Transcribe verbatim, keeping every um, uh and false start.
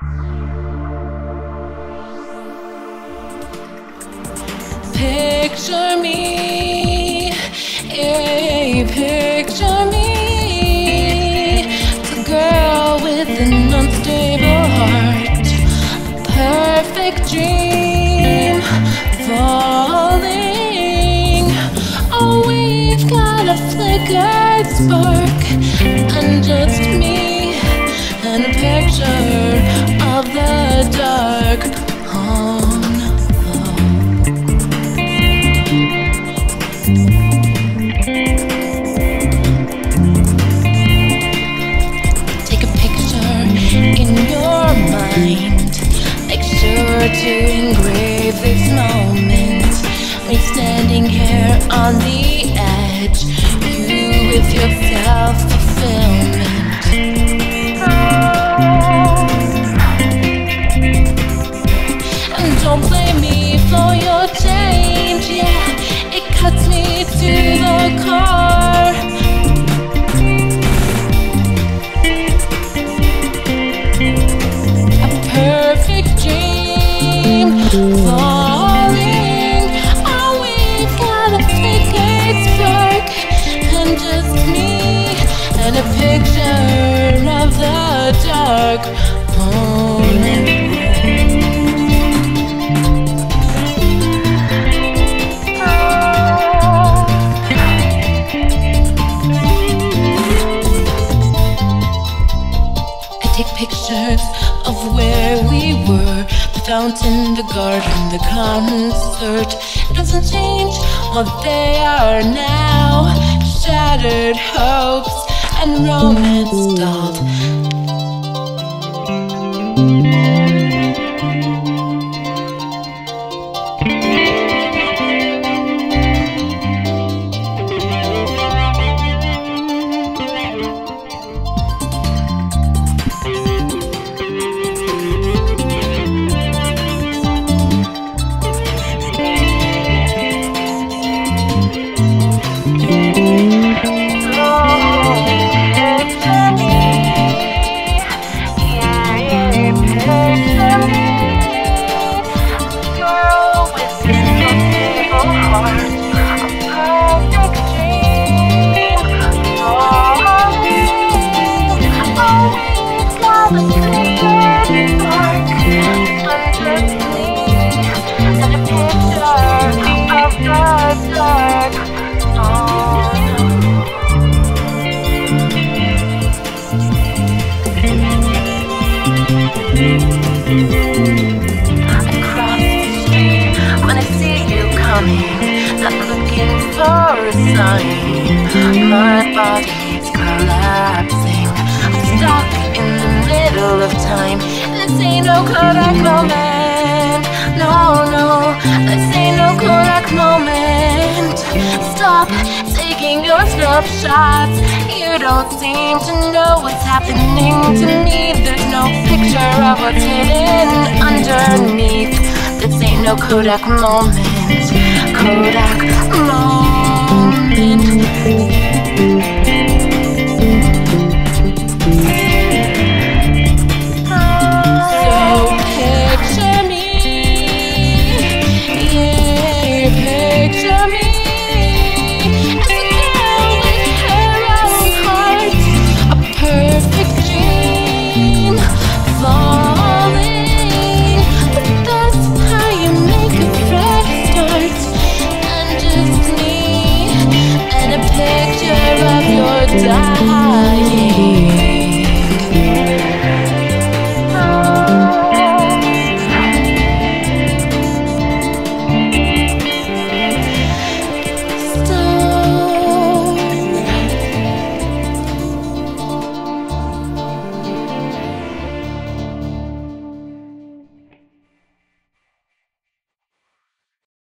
Picture me, yeah, picture me, the girl with an unstable heart, a perfect dream, falling. Oh, we've got a flickered spark, and just me, and a picture of the dark. Oh, to engrave this moment, me standing here on the edge, you with your self-fulfillment. And don't blame me for your change, yeah, it cuts me to the core. A perfect dream, falling. Oh, we've got a flickered spark, and just me, and a picture of the dark. Oh, I take pictures of where we were, the fountain, the garden, the concert. It doesn't change what they are now. Shattered hopes and romance stalled. Not looking for a sign. My body's collapsing. I'm stuck in the middle of time. This ain't no Kodak moment. No, no, this ain't no Kodak moment. Stop taking your snapshots. You don't seem to know what's happening to me. There's no picture of what's hidden underneath. This ain't no Kodak moment. Kodak moment.